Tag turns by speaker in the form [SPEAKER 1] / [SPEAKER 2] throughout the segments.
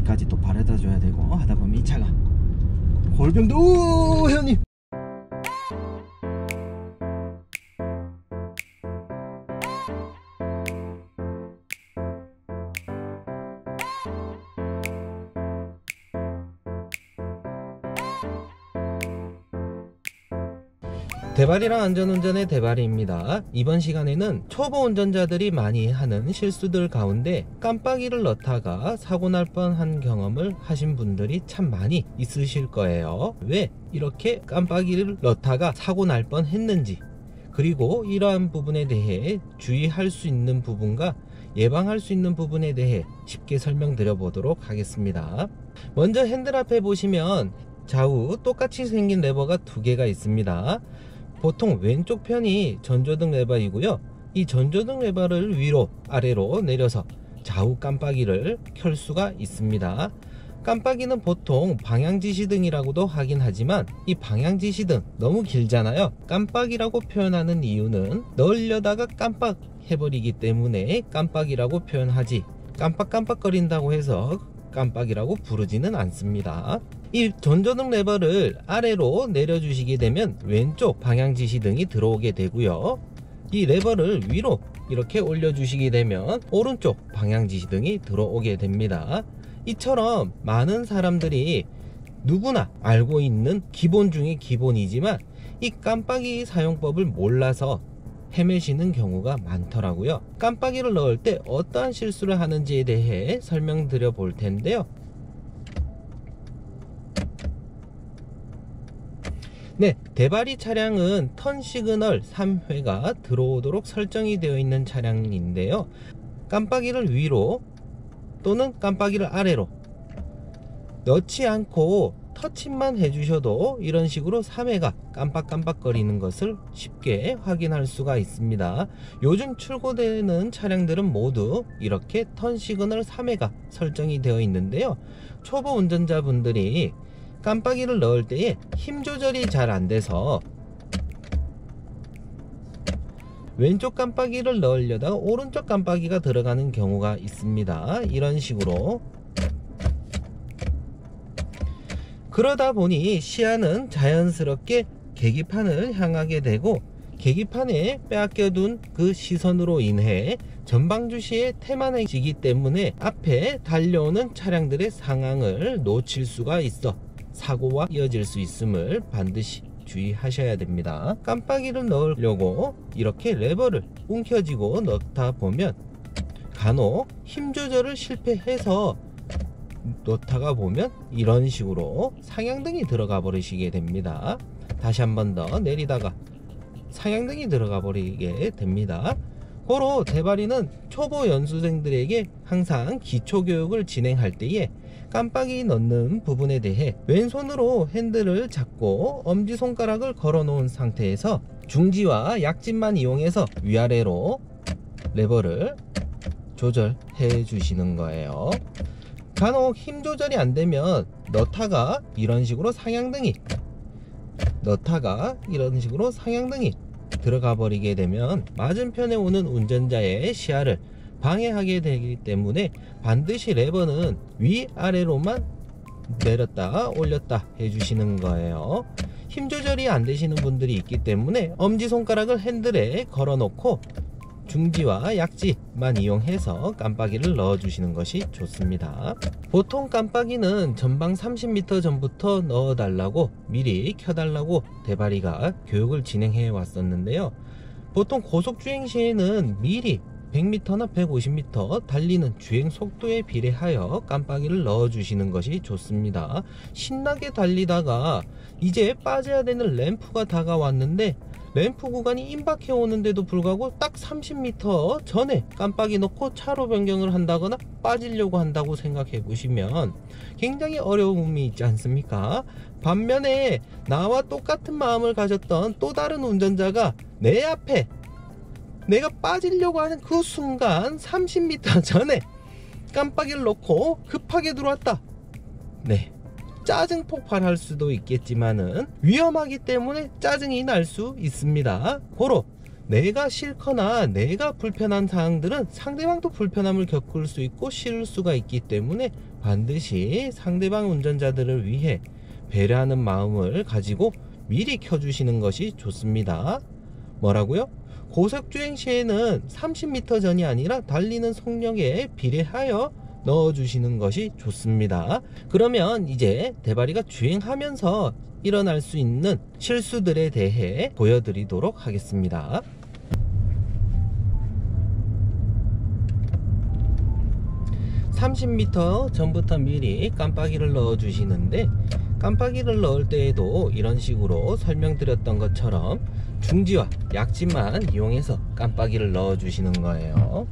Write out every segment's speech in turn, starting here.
[SPEAKER 1] 까지 또 바래다 줘야 되고 하다 보면 이 차가 골병도. 오 회원님, 대발이랑 안전운전의 대발이입니다. 이번 시간에는 초보 운전자들이 많이 하는 실수들 가운데 깜빡이를 넣다가 사고 날 뻔한 경험을 하신 분들이 참 많이 있으실 거예요. 왜 이렇게 깜빡이를 넣다가 사고 날 뻔했는지, 그리고 이러한 부분에 대해 주의할 수 있는 부분과 예방할 수 있는 부분에 대해 쉽게 설명드려 보도록 하겠습니다. 먼저 핸들 앞에 보시면 좌우 똑같이 생긴 레버가 두 개가 있습니다. 보통 왼쪽 편이 전조등 레버이고요. 이 전조등 레버를 위로 아래로 내려서 좌우 깜빡이를 켤 수가 있습니다. 깜빡이는 보통 방향지시등이라고도 하긴 하지만 이 방향지시등 너무 길잖아요. 깜빡이라고 표현하는 이유는 넣으려다가 깜빡 해버리기 때문에 깜빡이라고 표현하지, 깜빡깜빡거린다고 해서 깜빡이라고 부르지는 않습니다. 이 전조등 레버를 아래로 내려주시게 되면 왼쪽 방향지시등이 들어오게 되고요. 이 레버를 위로 이렇게 올려주시게 되면 오른쪽 방향지시등이 들어오게 됩니다. 이처럼 많은 사람들이 누구나 알고 있는 기본 중에 기본이지만 이 깜빡이 사용법을 몰라서 헤매시는 경우가 많더라고요. 깜빡이를 넣을 때 어떠한 실수를 하는지에 대해 설명드려 볼 텐데요. 네, 대발이 차량은 턴 시그널 3회가 들어오도록 설정이 되어 있는 차량인데요. 깜빡이를 위로 또는 깜빡이를 아래로 넣지 않고 터치만 해주셔도 이런 식으로 3회가 깜빡깜빡거리는 것을 쉽게 확인할 수가 있습니다. 요즘 출고되는 차량들은 모두 이렇게 턴 시그널 3회가 설정이 되어 있는데요. 초보 운전자분들이 깜빡이를 넣을 때에 힘 조절이 잘 안 돼서 왼쪽 깜빡이를 넣으려다가 오른쪽 깜빡이가 들어가는 경우가 있습니다. 이런 식으로. 그러다 보니 시야는 자연스럽게 계기판을 향하게 되고 계기판에 빼앗겨둔 그 시선으로 인해 전방주시에 태만해지기 때문에 앞에 달려오는 차량들의 상황을 놓칠 수가 있어 사고와 이어질 수 있음을 반드시 주의하셔야 됩니다. 깜빡이를 넣으려고 이렇게 레버를 움켜쥐고 넣다 보면 간혹 힘 조절을 실패해서 놓다가 보면 이런 식으로 상향등이 들어가 버리시게 됩니다. 다시 한 번 더 내리다가 상향등이 들어가 버리게 됩니다. 고로 대발이는 초보 연수생들에게 항상 기초교육을 진행할 때에 깜빡이 넣는 부분에 대해 왼손으로 핸들을 잡고 엄지손가락을 걸어 놓은 상태에서 중지와 약진만 이용해서 위아래로 레버를 조절해 주시는 거예요. 간혹 힘 조절이 안 되면 넣다가 이런 식으로 상향등이 들어가 버리게 되면 맞은편에 오는 운전자의 시야를 방해하게 되기 때문에 반드시 레버는 위아래로만 내렸다 올렸다 해주시는 거예요. 힘 조절이 안 되시는 분들이 있기 때문에 엄지손가락을 핸들에 걸어 놓고 중지와 약지만 이용해서 깜빡이를 넣어 주시는 것이 좋습니다. 보통 깜빡이는 전방 30m 전부터 넣어 달라고 미리 켜 달라고 대발이가 교육을 진행해 왔었는데요. 보통 고속주행 시에는 미리 100m나 150m 달리는 주행 속도에 비례하여 깜빡이를 넣어 주시는 것이 좋습니다. 신나게 달리다가 이제 빠져야 되는 램프가 다가왔는데 램프 구간이 임박해 오는데도 불구하고 딱 30m 전에 깜빡이 넣고 차로 변경을 한다거나 빠지려고 한다고 생각해 보시면 굉장히 어려움이 있지 않습니까? 반면에 나와 똑같은 마음을 가졌던 또 다른 운전자가 내 앞에 내가 빠지려고 하는 그 순간 30m 전에 깜빡이를 넣고 급하게 들어왔다. 네, 짜증 폭발할 수도 있겠지만은 위험하기 때문에 짜증이 날 수 있습니다. 고로 내가 싫거나 내가 불편한 사항들은 상대방도 불편함을 겪을 수 있고 싫을 수가 있기 때문에 반드시 상대방 운전자들을 위해 배려하는 마음을 가지고 미리 켜주시는 것이 좋습니다. 뭐라고요? 고속주행 시에는 30m 전이 아니라 달리는 속력에 비례하여 넣어주시는 것이 좋습니다. 그러면 이제 대바리가 주행하면서 일어날 수 있는 실수들에 대해 보여드리도록 하겠습니다. (30m) 전부터 미리 깜빡이를 넣어 주시는데, 깜빡이를 넣을 때에도 이런 식으로 설명드렸던 것처럼 중지와 약지만 이용해서 깜빡이를 넣어 주시는 거예요.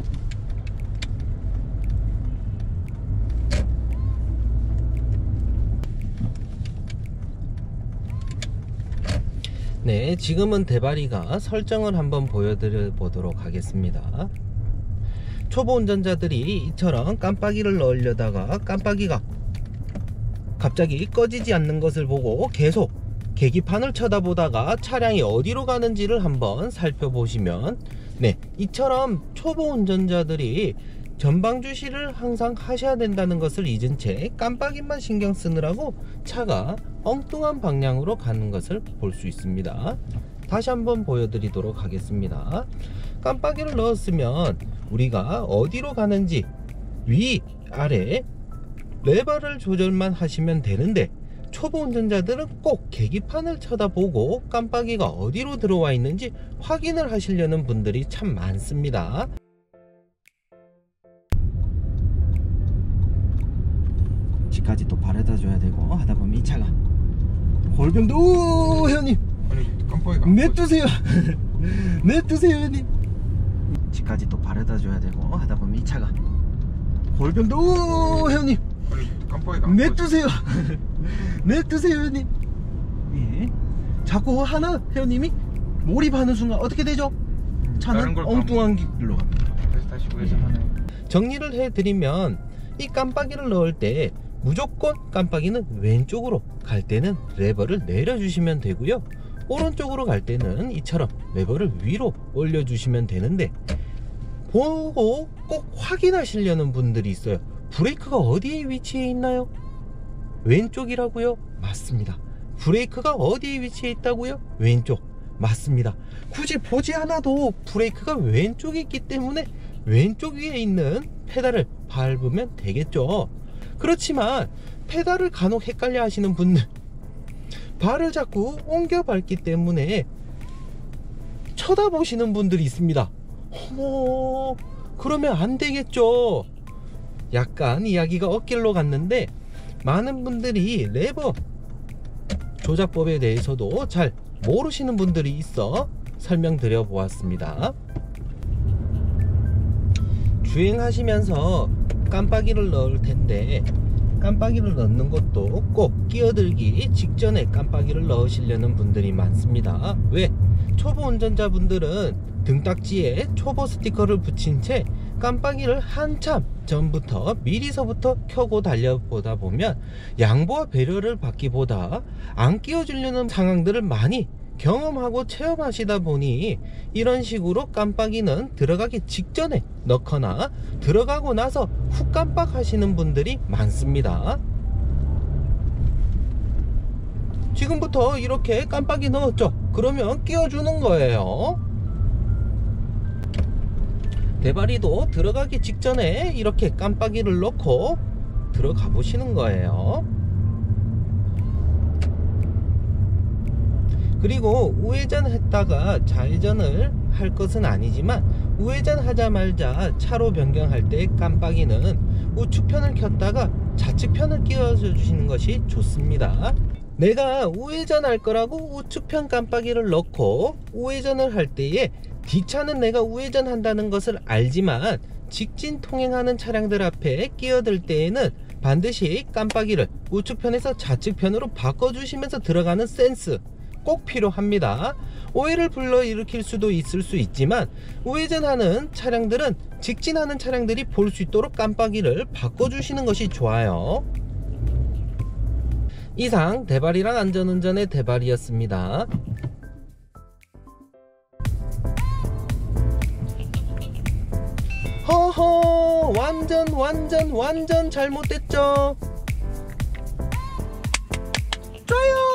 [SPEAKER 1] 네, 지금은 대바리가 설정을 한번 보여드려 보도록 하겠습니다. 초보 운전자들이 이처럼 깜빡이를 넣으려다가 깜빡이가 갑자기 꺼지지 않는 것을 보고 계속 계기판을 쳐다보다가 차량이 어디로 가는지를 한번 살펴보시면, 네, 이처럼 초보 운전자들이 전방 주시를 항상 하셔야 된다는 것을 잊은 채 깜빡이만 신경 쓰느라고 차가 엉뚱한 방향으로 가는 것을 볼 수 있습니다. 다시 한번 보여드리도록 하겠습니다. 깜빡이를 넣었으면 우리가 어디로 가는지 위, 아래 레버를 조절만 하시면 되는데, 초보 운전자들은 꼭 계기판을 쳐다보고 깜빡이가 어디로 들어와 있는지 확인을 하시려는 분들이 참 많습니다. 집까지 또 바래다 줘야 되고 하다 보면 이 차가 골병도, 오 형님,
[SPEAKER 2] 아니 깜빡이가
[SPEAKER 1] 냅두세요. 냅두세요 형님. 집까지 또 바래다 줘야 되고 하다 보면 이 차가 골병도, 오 형님,
[SPEAKER 2] 아니 깜빡이가
[SPEAKER 1] 냅두세요. 냅두세요 형님. 예. 자꾸 하나 회원님이 몰입하는 순간 어떻게 되죠? 차는 엉뚱한 길로 갑니다.
[SPEAKER 2] 다시 우회전하네.
[SPEAKER 1] 정리를 해드리면, 이 깜빡이를 넣을 때 무조건 깜빡이는 왼쪽으로 갈 때는 레버를 내려주시면 되고요, 오른쪽으로 갈 때는 이처럼 레버를 위로 올려주시면 되는데, 보고 꼭 확인하시려는 분들이 있어요. 브레이크가 어디에 위치해 있나요? 왼쪽이라고요? 맞습니다. 브레이크가 어디에 위치해 있다고요? 왼쪽. 맞습니다. 굳이 보지 않아도 브레이크가 왼쪽에 있기 때문에 왼쪽 위에 있는 페달을 밟으면 되겠죠. 그렇지만 페달을 간혹 헷갈려 하시는 분들, 발을 자꾸 옮겨 밟기 때문에 쳐다보시는 분들이 있습니다. 어머, 그러면 안 되겠죠. 약간 이야기가 엇길로 갔는데, 많은 분들이 레버 조작법에 대해서도 잘 모르시는 분들이 있어 설명드려 보았습니다. 주행하시면서 깜빡이를 넣을 텐데, 깜빡이를 넣는 것도 꼭 끼어들기 직전에 깜빡이를 넣으시려는 분들이 많습니다. 왜? 초보 운전자분들은 등딱지에 초보 스티커를 붙인 채 깜빡이를 한참 전부터 미리서부터 켜고 달려보다 보면 양보와 배려를 받기보다 안 끼워주려는 상황들을 많이 경험하고 체험하시다 보니 이런 식으로 깜빡이는 들어가기 직전에 넣거나 들어가고 나서 훅 깜빡하시는 분들이 많습니다. 지금부터 이렇게 깜빡이 넣었죠? 그러면 끼워주는 거예요. 대바리도 들어가기 직전에 이렇게 깜빡이를 넣고 들어가 보시는 거예요. 그리고 우회전 했다가 좌회전을 할 것은 아니지만, 우회전 하자마자 차로 변경할 때 깜빡이는 우측편을 켰다가 좌측편을 끼워줘 주시는 것이 좋습니다. 내가 우회전할 거라고 우측편 깜빡이를 넣고 우회전을 할 때에 뒷차는 내가 우회전한다는 것을 알지만 직진 통행하는 차량들 앞에 끼어들 때에는 반드시 깜빡이를 우측편에서 좌측편으로 바꿔주시면서 들어가는 센스 꼭 필요합니다. 오해를 불러일으킬 수도 있을 수 있지만, 우회전하는 차량들은 직진하는 차량들이 볼 수 있도록 깜빡이를 바꿔주시는 것이 좋아요. 이상 대바리랑 안전운전의 대바리였습니다. 허허, 완전 잘못됐죠. 좋아요.